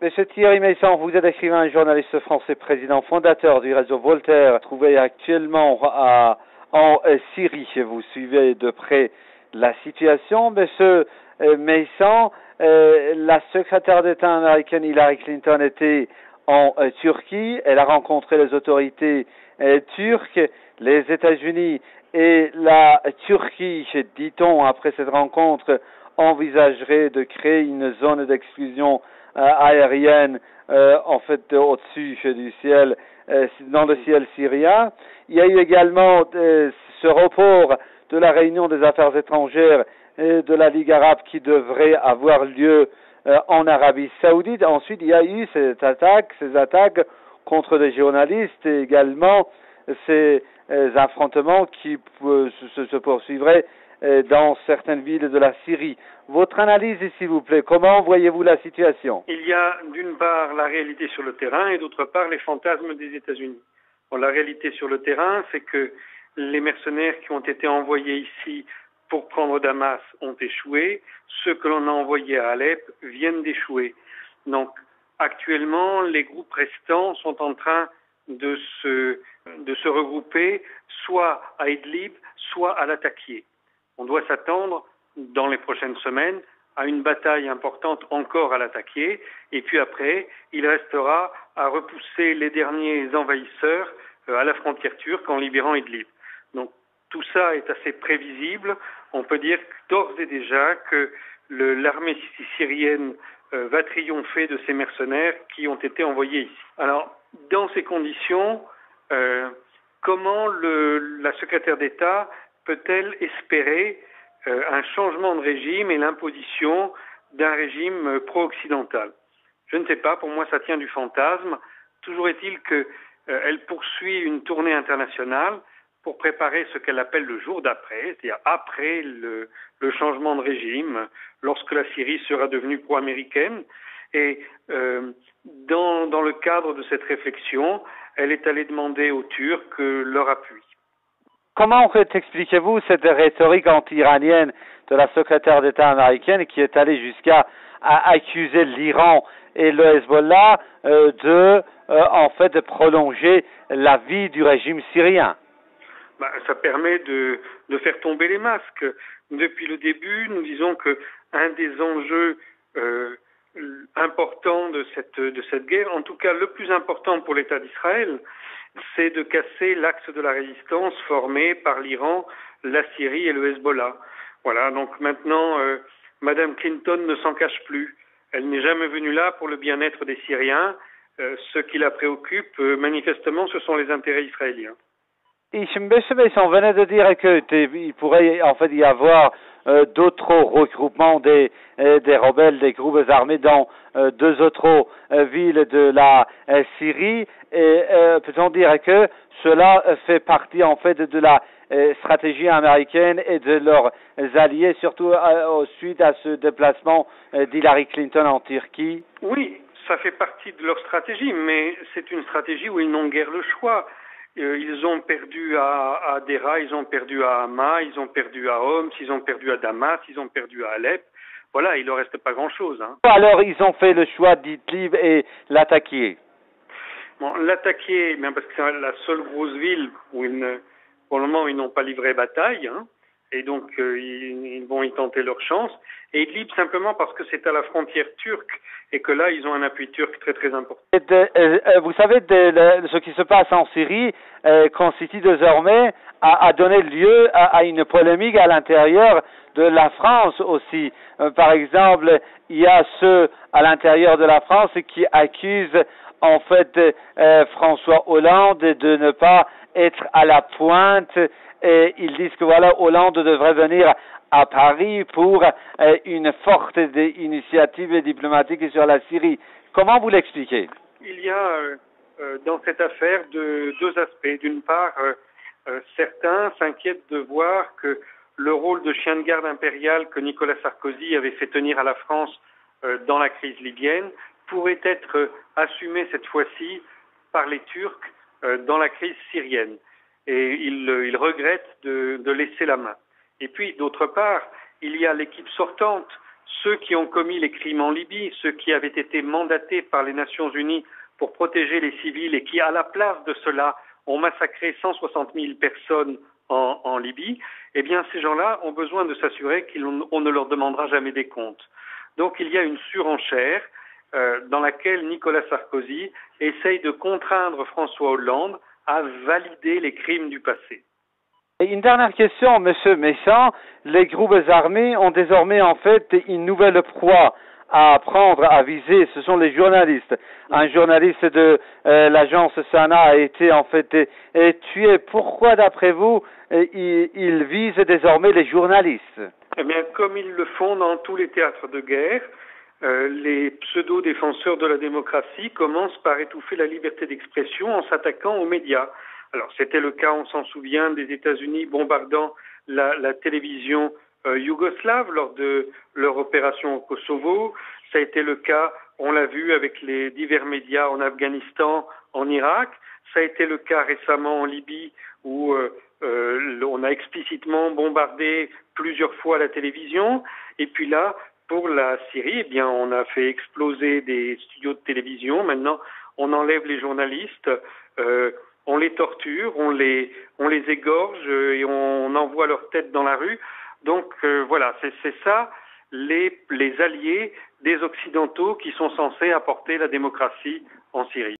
Monsieur Thierry Meyssan, vous êtes écrivain et journaliste français, président fondateur du réseau Voltaire, trouvé actuellement en Syrie. Vous suivez de près la situation. Monsieur Meyssan, la secrétaire d'État américaine Hillary Clinton était en Turquie. Elle a rencontré les autorités turques, les États-Unis et la Turquie, dit-on, après cette rencontre, envisagerait de créer une zone d'exclusion aérienne au-dessus du ciel, dans le ciel syrien. Il y a eu également ce report de la réunion des affaires étrangères de la Ligue arabe qui devrait avoir lieu en Arabie Saoudite. Ensuite, il y a eu ces attaques contre des journalistes et également ces affrontements qui se poursuivraient dans certaines villes de la Syrie. Votre analyse, s'il vous plaît, comment voyez-vous la situation? Il y a d'une part la réalité sur le terrain et d'autre part les fantasmes des États-Unis. Bon, la réalité sur le terrain, c'est que les mercenaires qui ont été envoyés ici pour prendre Damas ont échoué. Ceux que l'on a envoyés à Alep viennent d'échouer. Donc, actuellement, les groupes restants sont en train de se regrouper soit à Idlib, soit à Latakia. On doit s'attendre, dans les prochaines semaines, à une bataille importante encore à Latakia, et puis après, il restera à repousser les derniers envahisseurs à la frontière turque en libérant Idlib. Donc, tout ça est assez prévisible. On peut dire d'ores et déjà que l'armée syrienne va triompher de ces mercenaires qui ont été envoyés ici. Alors, dans ces conditions, comment la secrétaire d'État peut-elle espérer un changement de régime et l'imposition d'un régime pro-occidental? Je ne sais pas, pour moi ça tient du fantasme. Toujours est-il qu'elle poursuit une tournée internationale pour préparer ce qu'elle appelle le jour d'après, c'est-à-dire après le changement de régime, lorsque la Syrie sera devenue pro-américaine. Et dans le cadre de cette réflexion, elle est allée demander aux Turcs leur appui. Comment expliquez-vous cette rhétorique anti-iranienne de la secrétaire d'État américaine qui est allée jusqu'à accuser l'Iran et le Hezbollah de prolonger la vie du régime syrien? Ça permet de faire tomber les masques. Depuis le début, nous disons que un des enjeux importants de cette guerre, en tout cas le plus important pour l'État d'Israël, c'est de casser l'axe de la résistance formé par l'Iran, la Syrie et le Hezbollah. Voilà, donc maintenant, Madame Clinton ne s'en cache plus. Elle n'est jamais venue là pour le bien-être des Syriens. Ce qui la préoccupe, manifestement, ce sont les intérêts israéliens. On venait de dire qu'il pourrait en fait y avoir d'autres regroupements des rebelles, des groupes armés dans deux autres villes de la Syrie. Et peut-on dire que cela fait partie en fait de la stratégie américaine et de leurs alliés, surtout suite à ce déplacement d'Hillary Clinton en Turquie? Oui, ça fait partie de leur stratégie, mais c'est une stratégie où ils n'ont guère le choix. Ils ont perdu à Dera, ils ont perdu à Hama, ils ont perdu à Homs, ils ont perdu à Damas, ils ont perdu à Alep. Voilà, il ne leur reste pas grand-chose. Alors, ils ont fait le choix d'Idlib et l'attaquer. Bon, l'attaquer, parce que c'est la seule grosse ville où pour le moment, ils n'ont pas livré bataille, et donc ils vont y tenter leur chance. Et Idlib, simplement parce que c'est à la frontière turque, et que là, ils ont un appui turc très très important. Vous savez, ce qui se passe en Syrie constitue désormais à donner lieu à une polémique à l'intérieur de la France aussi. Par exemple, il y a ceux à l'intérieur de la France qui accusent en fait François Hollande de ne pas être à la pointe, et ils disent que voilà, Hollande devrait venir à Paris pour une forte initiative diplomatique sur la Syrie. Comment vous l'expliquez? Il y a dans cette affaire deux aspects. D'une part, certains s'inquiètent de voir que le rôle de chien de garde impérial que Nicolas Sarkozy avait fait tenir à la France dans la crise libyenne pourrait être assumé cette fois-ci par les Turcs dans la crise syrienne. Et ils regrettent de laisser la main. Et puis, d'autre part, il y a l'équipe sortante, ceux qui ont commis les crimes en Libye, ceux qui avaient été mandatés par les Nations Unies pour protéger les civils et qui, à la place de cela, ont massacré 160 000 personnes en Libye, eh bien, ces gens-là ont besoin de s'assurer qu'on ne leur demandera jamais des comptes. Donc, il y a une surenchère dans laquelle Nicolas Sarkozy essaye de contraindre François Hollande à valider les crimes du passé. Et une dernière question, Monsieur Méchant. Les groupes armés ont désormais en fait une nouvelle proie à prendre, à viser. Ce sont les journalistes. Un journaliste de l'agence Sana a été en fait tué. Pourquoi, d'après vous, ils visent désormais les journalistes? Eh bien, comme ils le font dans tous les théâtres de guerre, les pseudo-défenseurs de la démocratie commencent par étouffer la liberté d'expression en s'attaquant aux médias. Alors, c'était le cas, on s'en souvient, des États-Unis bombardant la télévision yougoslave lors de leur opération au Kosovo. Ça a été le cas, on l'a vu, avec les divers médias en Afghanistan, en Irak. Ça a été le cas récemment en Libye où on a explicitement bombardé plusieurs fois la télévision. Et puis là, pour la Syrie, eh bien, on a fait exploser des studios de télévision. Maintenant, on enlève les journalistes, on les torture, on les égorge et on envoie leur tête dans la rue. Donc voilà, c'est ça les alliés des Occidentaux qui sont censés apporter la démocratie en Syrie.